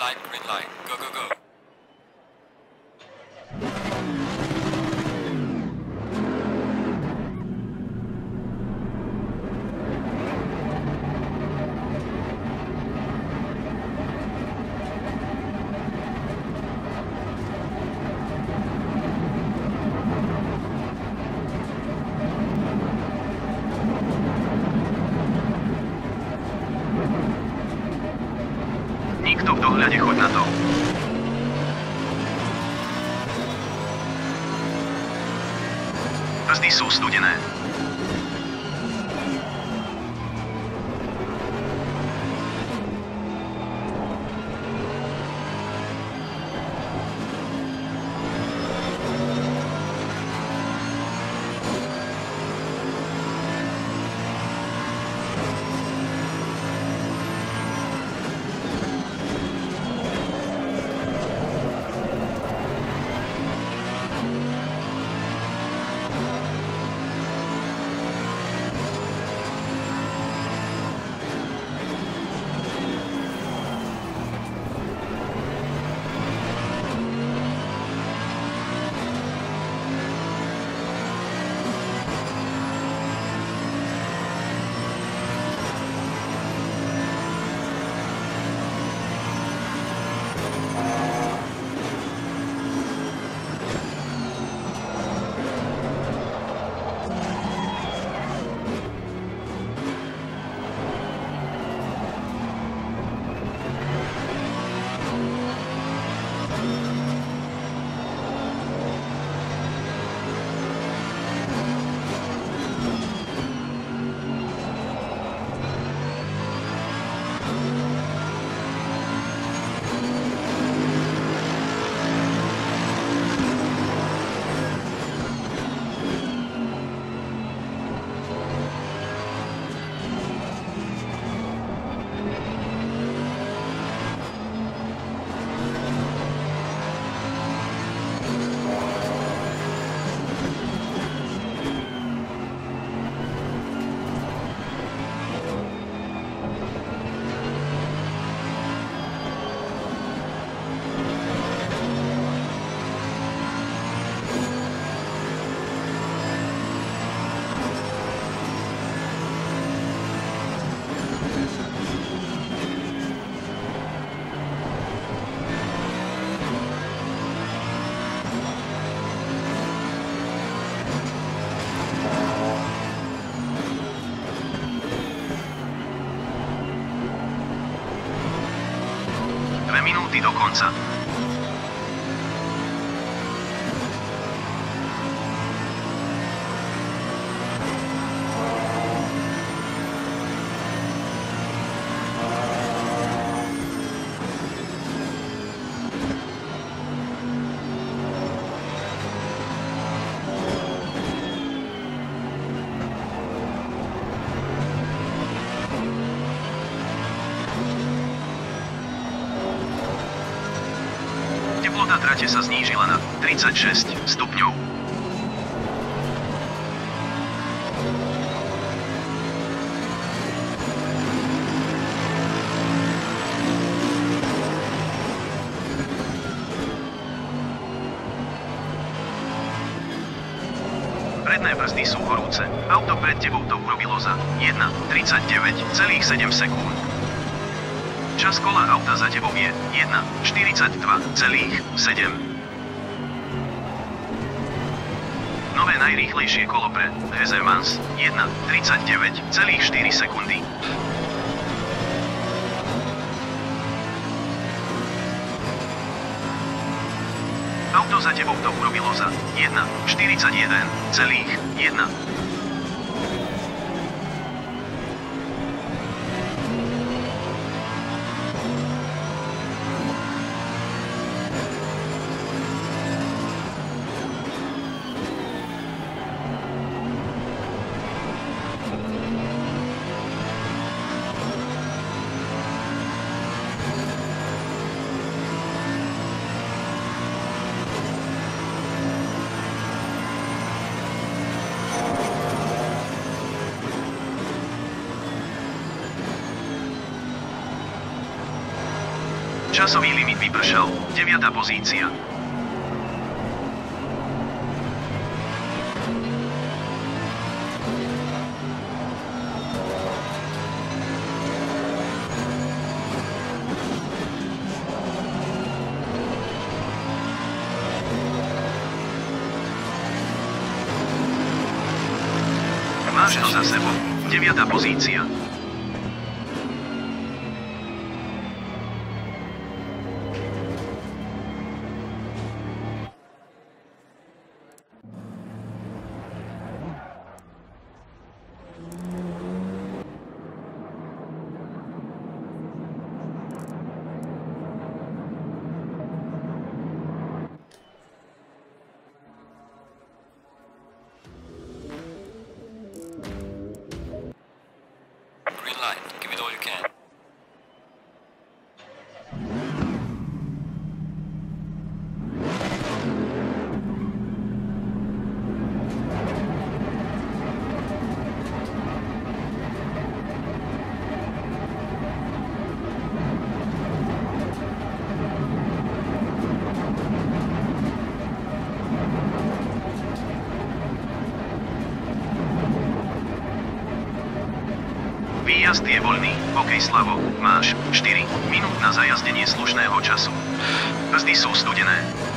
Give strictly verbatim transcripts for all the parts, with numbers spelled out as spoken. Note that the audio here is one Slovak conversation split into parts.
light, green light. Go, go, go. Nikto v dohľade, choď na to. Brzdy sú studené. Dve minúty do konca. Teplota trate sa znížila na tridsaťšesť stupňov. Predné brzdy sú horúce. Auto pred tebou to urobilo za jedna tridsaťdeväť celých sedem sekúnd. Čas kola auta za tebou je jedna štyridsaťdva celých sedem. Nové najrýchlejšie kolo pre Hezemans jedna tridsaťdeväť celých štyri sekundy. Auto za tebou to urobilo za jedna štyridsaťjeden celých jedna. Časový limit vypršal. deviata pozícia. Máš to za sebou. deviata pozícia. Give it all you can. Výjazd je voľný. OK, Slavo, máš štyri minút na zajazdenie slušného času. Brzdy sú studené.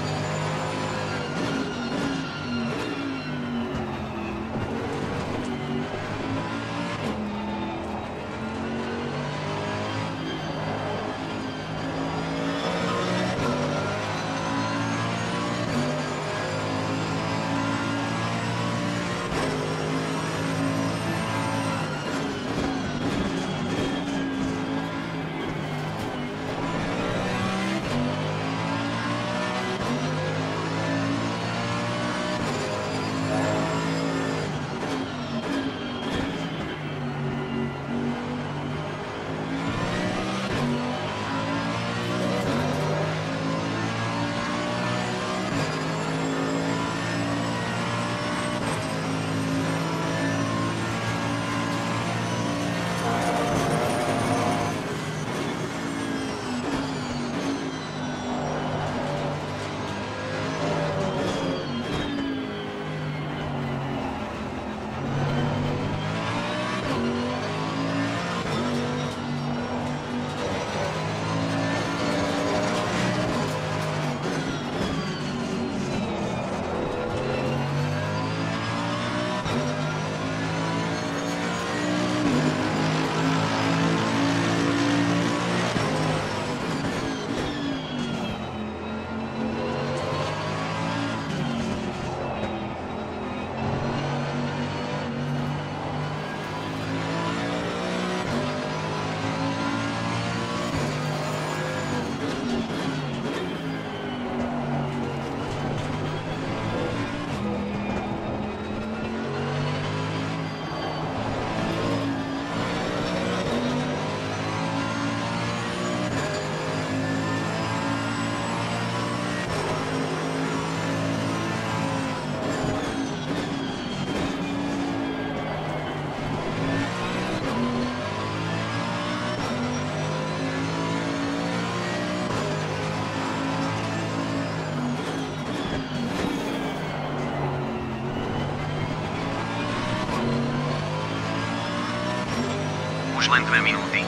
Už len dve minúty.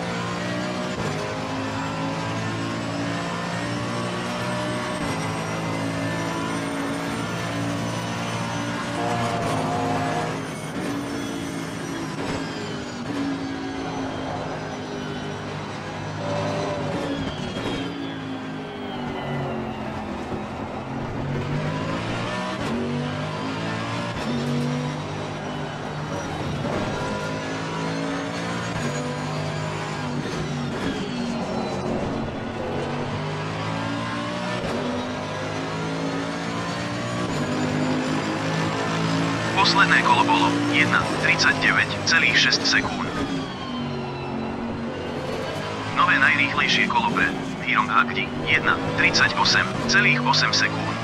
Posledné kolo bolo jedna tridsaťdeväť celá šesť sekúnd. Nové najrýchlejšie kolo pre Hirom Hakdi jedna tridsaťosem celá osem sekúnd.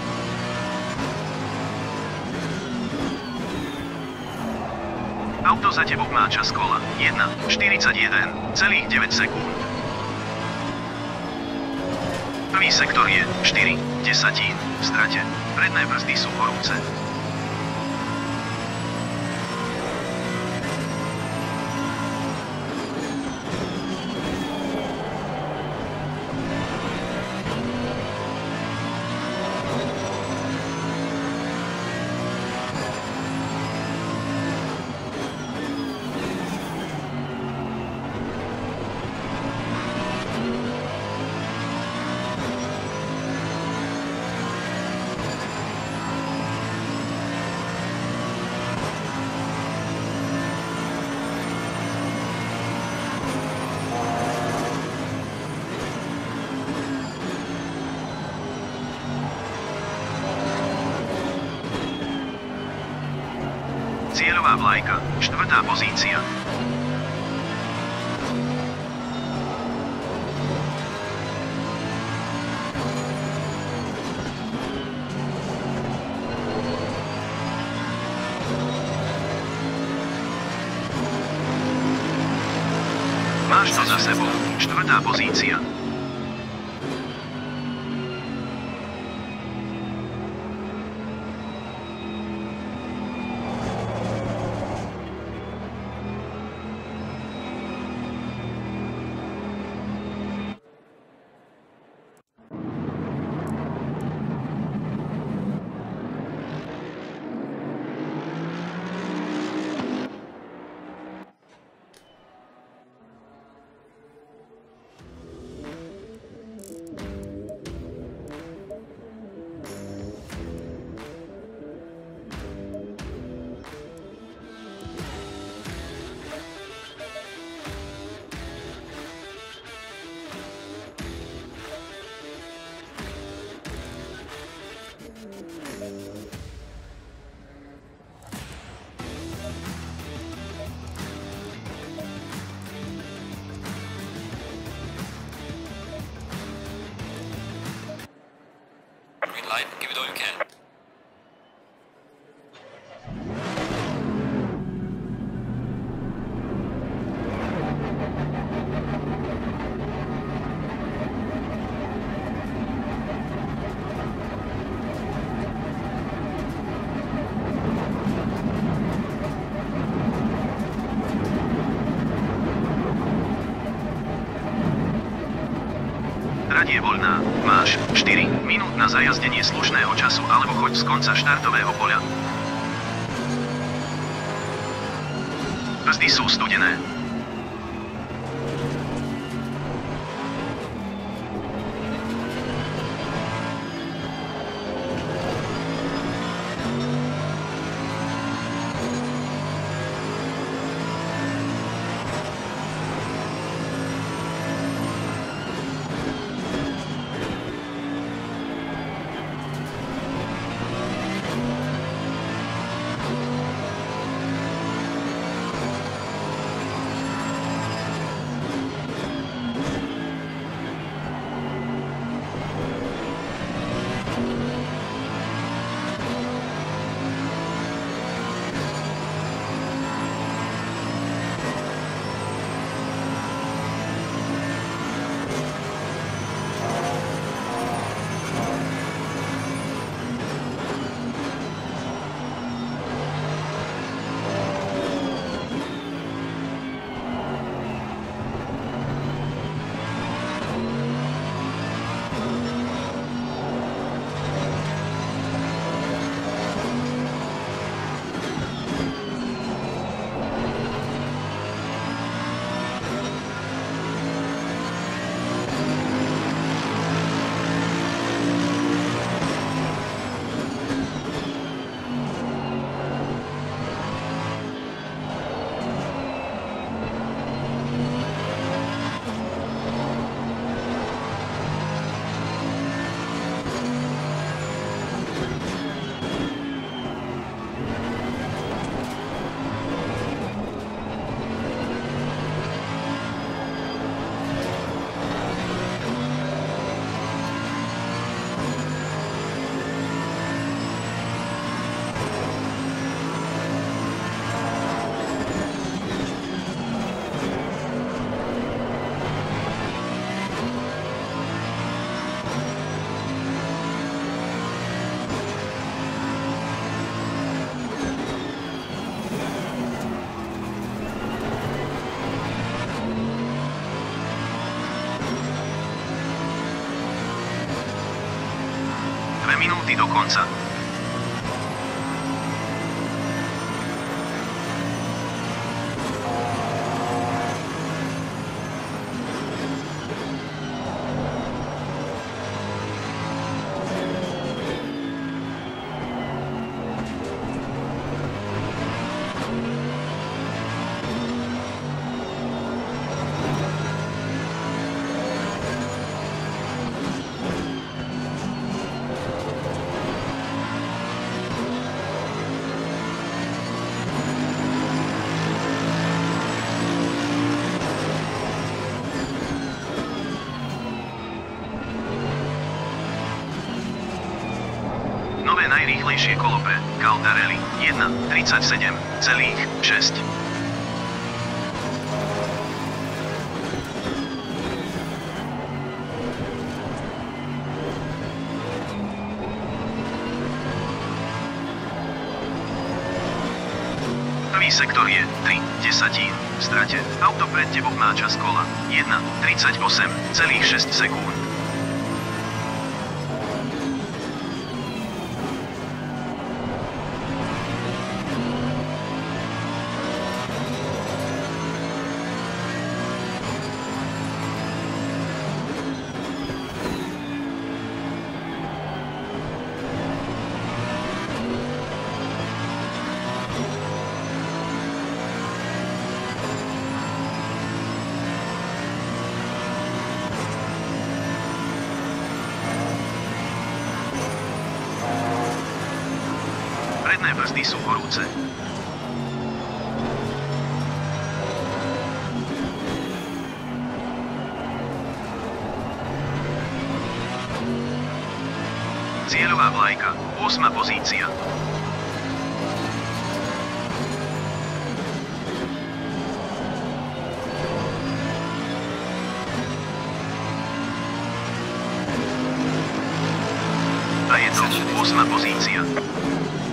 Auto Auto za tebou má čas kola jedna štyridsaťjeden celých deväť sekúnd. Prvý sektor je štyri desatín v strate. Predné brzdy sú horúce. Cieľová vlajka, štvrtá pozícia. Máš to za sebou, štvrtá pozícia. Green light, give it all you can. Trať je voľná. Máš štyri minút na zajazdenie slušného času alebo choď z konca štartového poľa. Brzdy sú studené. Dve minúty do konca. Nové najrýchlejšie kolo pre Caldarelli jeden tridsaťsedem celých šesť. Prvý sektor je tri desatín v strate. Auto pred tebou má čas kola jeden tridsaťosem celých šesť sekúnd. Predné brzdy sú horúce. Cieľová vlajka, ôsma pozícia. A je to ôsma pozícia.